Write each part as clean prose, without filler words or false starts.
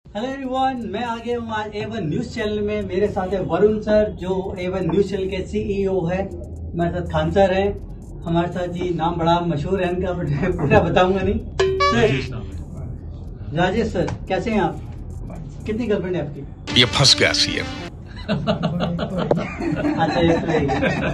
Hello everyone, मैं आ गया हूँ आज A1 न्यूज चैनल में। मेरे साथ है वरुण सर जो A1 न्यूज चैनल के CEO है। मेरे साथ खान सर है हमारे साथ जी। नाम बड़ा मशहूर है इनका, बट मैं पूरा बताऊंगा नहीं। सर राजेश सर, कैसे हैं आप? कितनी गर्लफ्रेंड है आपकी? ये फंस गया सीएम। अच्छा, एक तो है।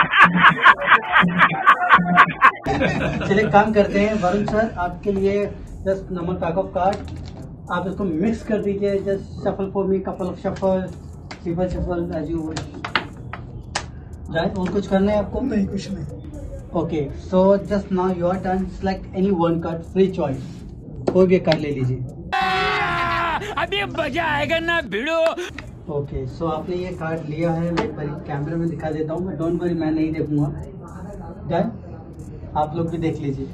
चलिए काम करते हैं। वरुण सर, आपके लिए just number pack of card, आप इसको मिक्स कर दीजिए। Just shuffle for me, couple of shuffle, triple shuffle as you wish. Right, और कुछ करना है आपको? नहीं, कुछ नहीं। Okay, so just now your turn. Select any one card, free choice. कोई भी कार्ड ले लीजिए। अभी मजा आएगा ना भिड़ो। ओके, सो आपने ये कार्ड लिया है। मैं एक बार कैमरे में दिखा देता हूँ। मैं डोंट वरी, मैं नहीं देखूंगा। डन, आप लोग भी देख लीजिए।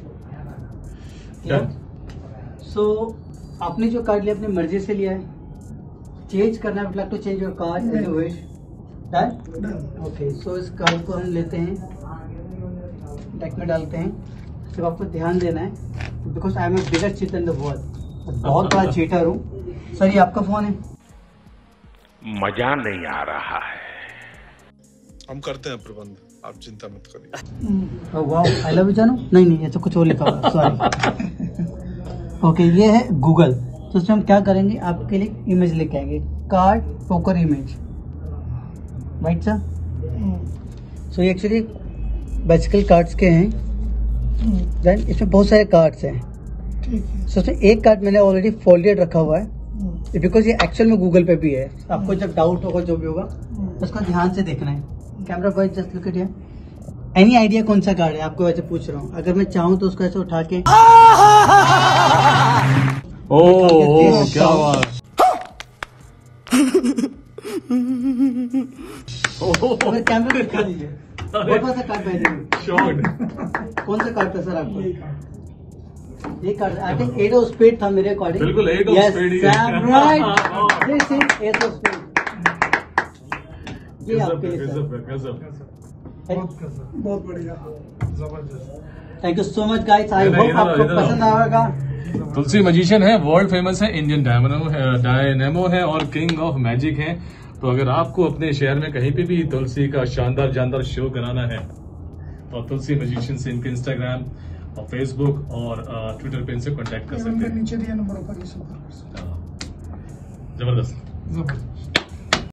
सो आपने जो कार्ड लिया अपनी मर्जी से लिया है। चेंज करना है, to change your card as you wish. Done. Okay, so इस कार्ड को हम लेते हैं, डेक में डालते हैं। सिर्फ आपको ध्यान देना है, because I am a bigger cheater in the world. बहुत बड़ा चीटर हूँ। सर, ये आपका फोन है? मजा नहीं आ रहा है। हम करते हैं प्रबंध, आप चिंता मत करिए। वाओ, आई लव यू जानू। नहीं, ये तो कुछ और लिखा हुआ, सॉरी। ओके, ये है गूगल। तो उसमें हम क्या करेंगे, आपके लिए इमेज लेके आएंगे। Card poker image, right sir? So ये एक्चुअली बेसिकल कार्ड्स के हैं। देन इसमें बहुत सारे कार्ड्स हैं। ठीक है। सो उसमें एक कार्ड मैंने ऑलरेडी फोल्डेड रखा हुआ है, बिकॉज ये एक्चुअल में गूगल पे भी है। आपको जब डाउट होगा, जो भी होगा, उसको ध्यान से देखना है। Camera boy, just look at here. Any idea कौन सा कार्ड है? आपको वैसे पूछ रहा हूँ। अगर मैं चाहूँ तो उसको ऐसे उठा के ओह क्या बात। कैमरा दिखा दीजिए। कौन सा कार्ड पहने? कौन सा कार्ड था सर आपको? ये card I think 8 of spade था मेरे अकॉर्डिंग। बिल्कुल 8 ऑफ स्पेड ही है। Right, this is 8 of spade. ये आपके लिए सर। बहुत बढ़िया, जबरदस्त। Thank you so much guys. I hope आपको पसंद आएगा। तुलसी मजिशियन है, वर्ल्ड फेमस है, इंडियन डायनेमो है और किंग ऑफ मैजिक है। तो अगर आपको अपने शहर में कहीं पे भी तुलसी का शानदार जानदार शो कराना है तो तुलसी मजिशियन से इनके इंस्टाग्राम और फेसबुक और ट्विटर पे इनसे कॉन्टेक्ट कर सकते हैं। नीचे दिया नंबर पर। जबरदस्त।